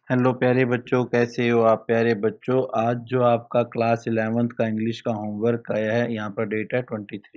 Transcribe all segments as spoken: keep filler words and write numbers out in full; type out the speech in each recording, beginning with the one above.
Hello प्यारे बच्चों, कैसे हो आप प्यारे बच्चों। आज जो आपका क्लास इलेवेंथ का इंग्लिश का होमवर्क आया है, यहाँ पर डेट है ट्वेंटी थ्री।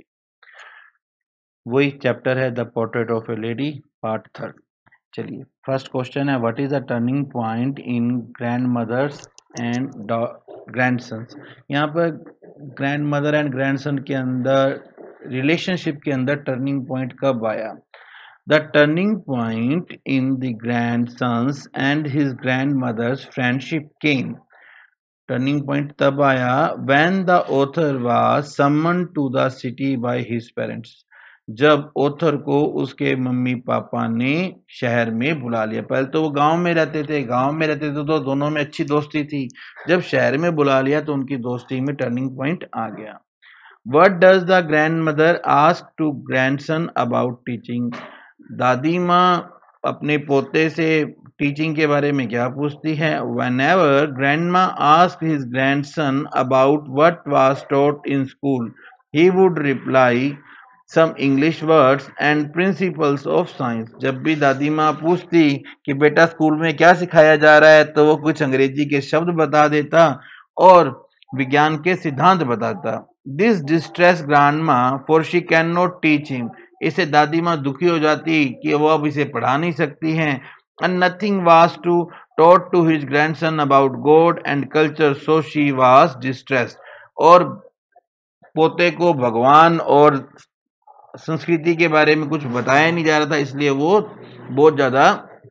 वही चैप्टर है the portrait of a lady, part third. चलिए, फर्स्ट क्वेश्चन है, what is the turning point in grandmother's and grandson's. यहाँ पर ग्रैंड मदर एंड ग्रैंडसन के अंदर रिलेशनशिप के अंदर टर्निंग पॉइंट कब आया। The turning point in the grandson's and his grandmother's friendship came. Turning point तब आया when the author was summoned to the city by his parents. जब author को उसके मम्मी पापा ने शहर में बुला लिया। पहले तो वो गांव में रहते थे, गांव में रहते थे तो दोनों में अच्छी दोस्ती थी। जब शहर में बुला लिया तो उनकी दोस्ती में टर्निंग पॉइंट आ गया। What does the grandmother ask to grandson about teaching? दादी माँ अपने पोते से टीचिंग के बारे में क्या पूछती है। Whenever grandma asked his grandson about what was taught in school, he would reply some English words and principles of science. जब भी दादी माँ पूछती कि बेटा स्कूल में क्या सिखाया जा रहा है, तो वो कुछ अंग्रेजी के शब्द बता देता और विज्ञान के सिद्धांत बताता। This distressed grandma, for she cannot teach him. इससे दादी माँ दुखी हो जाती कि वो अब इसे पढ़ा नहीं सकती हैं। And nothing was to taught to his grandson about God and culture, so she was distressed. और पोते को भगवान और संस्कृति के बारे में कुछ बताया नहीं जा रहा था, इसलिए वो बहुत ज्यादा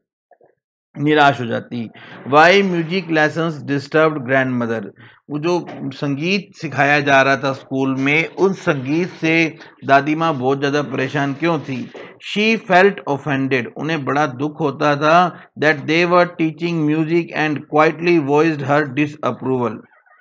निराश हो जाती। Why music lessons disturbed grandmother. वो जो संगीत सिखाया जा रहा था स्कूल में, उस संगीत से दादी माँ बहुत ज्यादा परेशान क्यों थी। शी फेल्ट ऑफेंडेड, उन्हें बड़ा दुख होता था that they were teaching music and quietly voiced her disapproval.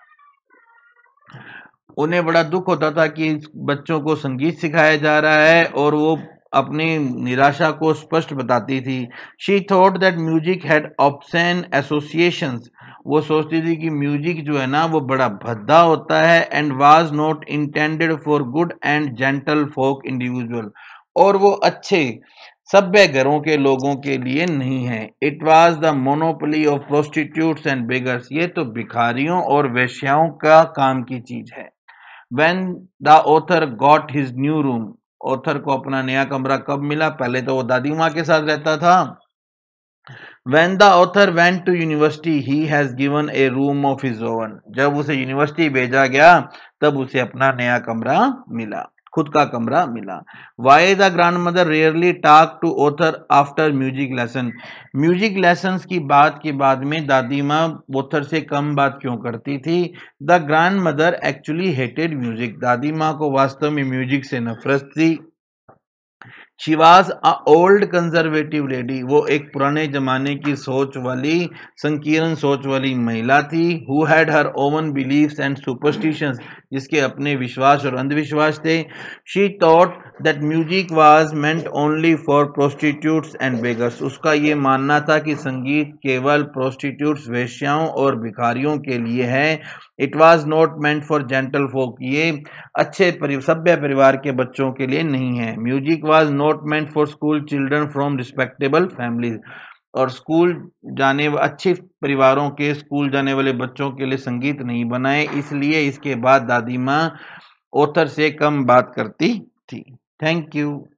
उन्हें बड़ा दुख होता था कि बच्चों को संगीत सिखाया जा रहा है और वो अपनी निराशा को स्पष्ट बताती थी। She thought that music had obscene associations. वो सोचती थी कि म्यूजिक जो है ना वो बड़ा भद्दा होता है and was not intended for good and gentle folk individual, और वो अच्छे सभ्य घरों के लोगों के लिए नहीं है। It was the monopoly of prostitutes and beggars. ये तो भिखारियों और वेश्याओं का काम की चीज है। When the author got his new room, author को अपना नया कमरा कब मिला। पहले तो वो दादी माँ के साथ रहता था। When the author went to university, he has given a room of his own. जब उसे यूनिवर्सिटी भेजा गया तब उसे अपना नया कमरा मिला, खुद का कमरा मिला। Why the grandmother rarely talk to author after music lesson? Music lessons की बात के बाद में दादी माँ ऑथर से कम बात क्यों करती थी। The grandmother actually hated music. दादी माँ को वास्तव में म्यूजिक से नफरत थी। She was a old conservative lady. वो एक पुराने जमाने की सोच वाली, संकीर्ण सोच वाली महिला थी। Who had her own beliefs and superstitions, जिसके अपने विश्वास और अंधविश्वास थे। She thought that music was meant only for prostitutes and beggars. उसका ये मानना था कि संगीत केवल प्रोस्टिट्यूट्स, वेश्याओं और भिखारियों के लिए है। It was not meant for gentle folk, ये अच्छे परि, सभ्य परिवार के बच्चों के लिए नहीं है। Music was not meant for school children from respectable families, और स्कूल जाने अच्छे परिवारों के स्कूल जाने वाले बच्चों के लिए संगीत नहीं बनाए। इसलिए इसके बाद दादी माँ ऑथर से कम बात करती थी। Thank you.